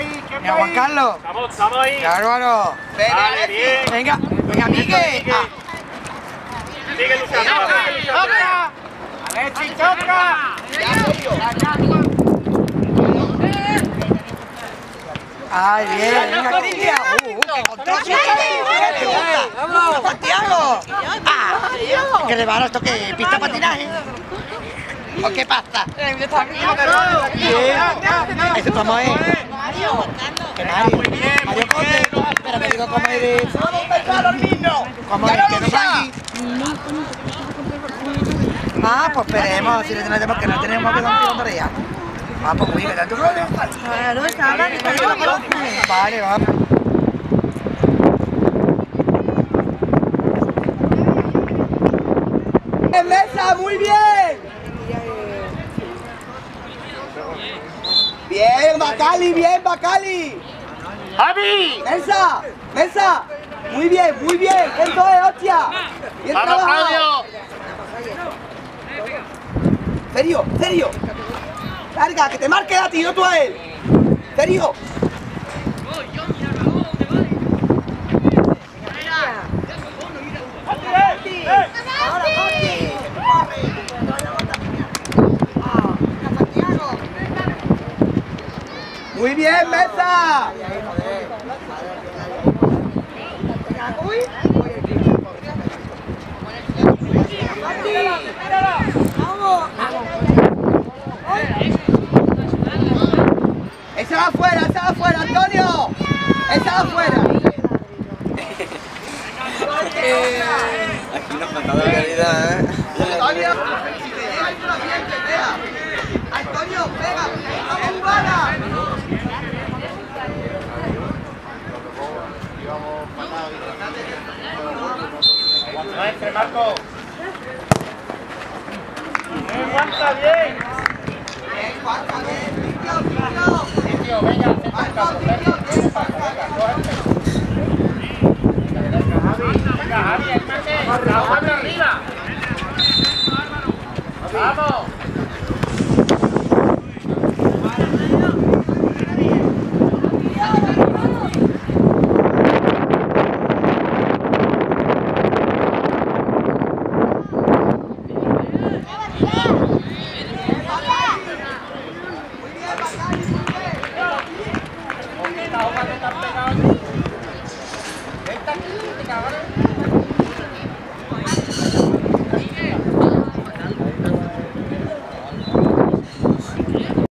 Mira, Juan Carlos. Estamos ahí. Qué bárbaro. Vale, bien. Venga, venga, Miguel. Sigue luchando. ¡Alexis, toca! Ay, bien, venga, Cristian. ¡Qué control! ¡Vamos, Santiago! ¡Ah! ¡Qué rebaro esto! ¿Qué? ¿Pista patinaje? ¿O qué pasa? Eso estamos ahí. ¿Qué Mario? Mario Conde. Pero me digo cómo eres. ¿Cómo eres? ¿Que no aquí? Ah, pues esperemos, si le tenemos que no tenemos que dar un tirón de ella. Ah, pues muy bien, ¿te tu rollo? Claro, está hablando, está hablando. Vale, vamos. ¡En mesa, muy bien! Bien, Bacali, bien, Bacali. ¡Javi! Mesa, mesa. Muy bien, eso es, hostia. Bien ¡Vamos, trabajado. Claudio! Serio. Larga, que te marque a ti, no tú a él. Serio. Muy bien, mesa. Esa va afuera, Antonio. Esa va afuera. Aquí nos falta de realidad, Antonio, si te llega el bien, te vea. Antonio, pega, vamos jugada. Maestre, Marco. Aguanta bien. Aguanta bien, Tío, venga, venga, Javi, espérate. La mano arriba. Vamos. Está jugando tan